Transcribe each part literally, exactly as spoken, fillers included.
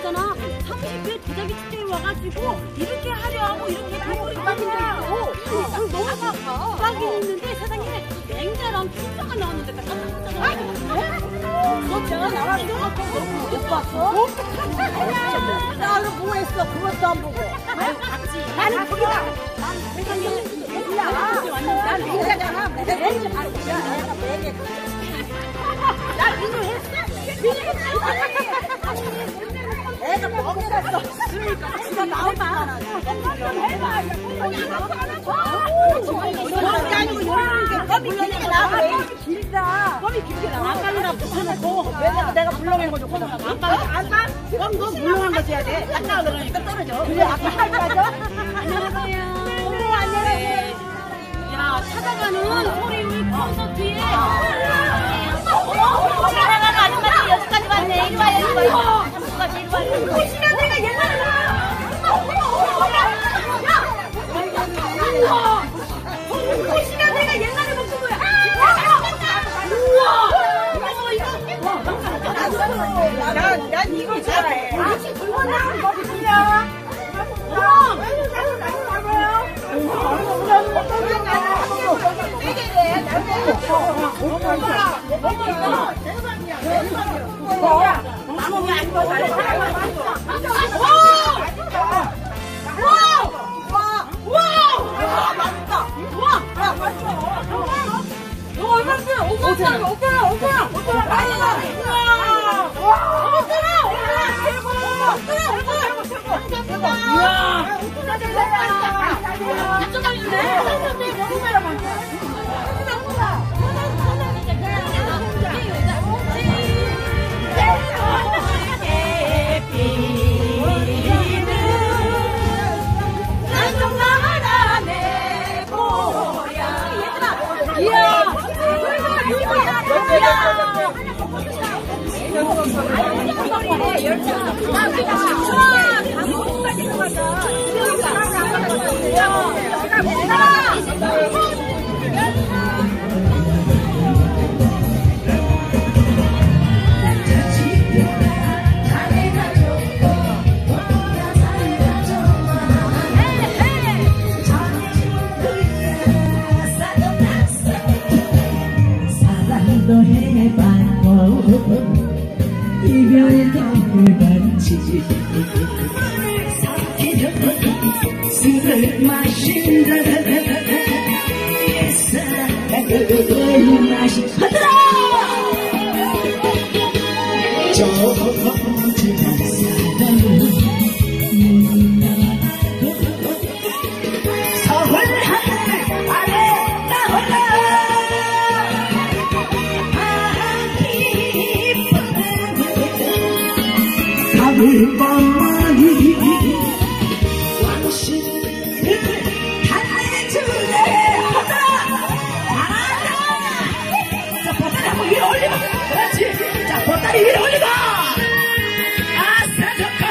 있잖아. 삼십 회 도자기 축제에 와가지고 이렇게 하려 하고 이렇게 돌고리 빠진데 있고 너무 빡이 있는데 세상에 맹자랑 춘자가 나왔는데 나 깜짝 놀랐잖아. 너 제가 나왔어? 못 봤어? 나는 뭐 했어? 그것도 안 보고. 아유 같이. 나는 거기다. 난 세상에 난 맹자잖아. 맹자 바로 내가 매개. 나 민우 했어? 민우 했어? 애가 멍해놨어. 그러니까 지가 나오잖아. 좀 해봐. 멍이 아니고 요런 게 껌이 길게 나와. 길다. 껌이 길게 나와. 아까는 붙여놓고 내가 내가 물렁한 거 줬거든. 아까 아까 그럼 너 물렁한 거 줘야 돼. 아까 그러니까 떨어져. 그래 아까 할 거죠? 안녕하세요. 네 안녕하세요. 야 찾아가는 소리울 콘서트에 찾아가는 아줌마들 여기까지 왔네. 이리 와 이리 와. 잠깐만 이리 와. 보시면 내가 옛날에 우와. 보시면 내가 옛날에 먹던 거야. 우와. 난, 난 이거 좋아해. 아직 그거 나온 거지야. 우와. 이별도 같이 술을 마신다 옛사랑을 마시더라 저지만 사랑을 서울 하늘 아래 나올라 가을밤만이 당신을 달래주네 하다 하다 자 보따리 한번 위로 올리고 그렇지 자 보따리 위로 올리고 아싸 좋다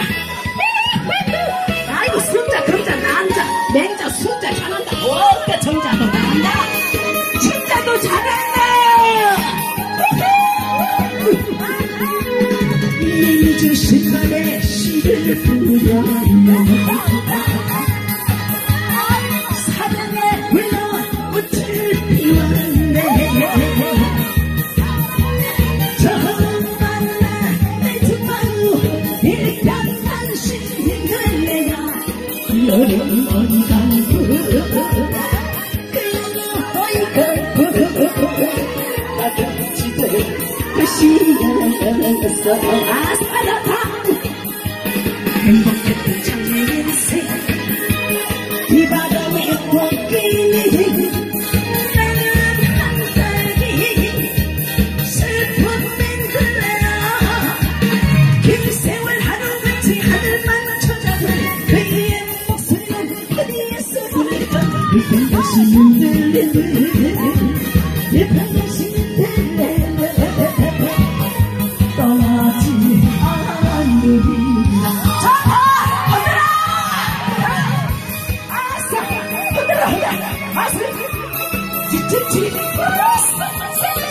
아이고 순자 금자 남자 맹자 순자 잘한다 어깨 정자도 잘한다 춘자도 잘한다 민주 신발에 씨를 뿌렸네 사랑에 흘러 꽃을 피웠네 처음 만나 내 주방으로 일단 당신을 내가 여름 언강구 그리고 가끔지도 그 시간에서 아싸라다 행복했던 장래 인생 이 바람에 꽃피니 나는 한살기 슬픈 맹그레야 김세월 하루같이 하늘만 쳐다본 그의 목소리는 어디에서 들릴까 이 반드시 들리네 이 반드시 들리네 떠나지 않으리라 잡아! 흔들어! 아싸! 흔들어! 아싸! 지치치!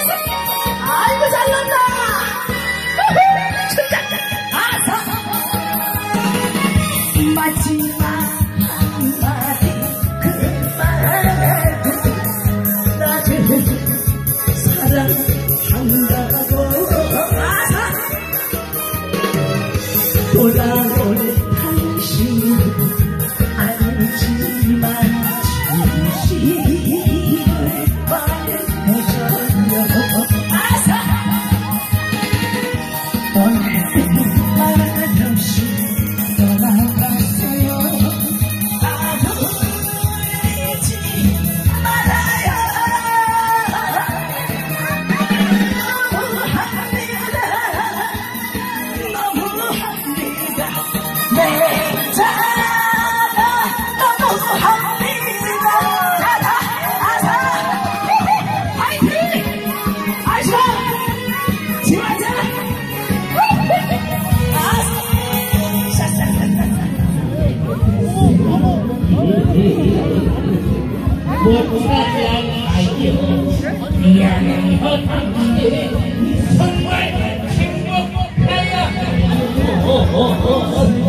아이고 잘난다! 춘자! 아싸! 돌아올 당신은 알지만 진심을 말해줘요. 아사 떠날 말 없이 떠나갔어요. 나도 잊지 말아요. 너무합니다. 내 자가 너무합니다. 자자 아사 파이팅 아사 지화자 아사 못사랑 아이요 미안해요 당신 정말 행복해요.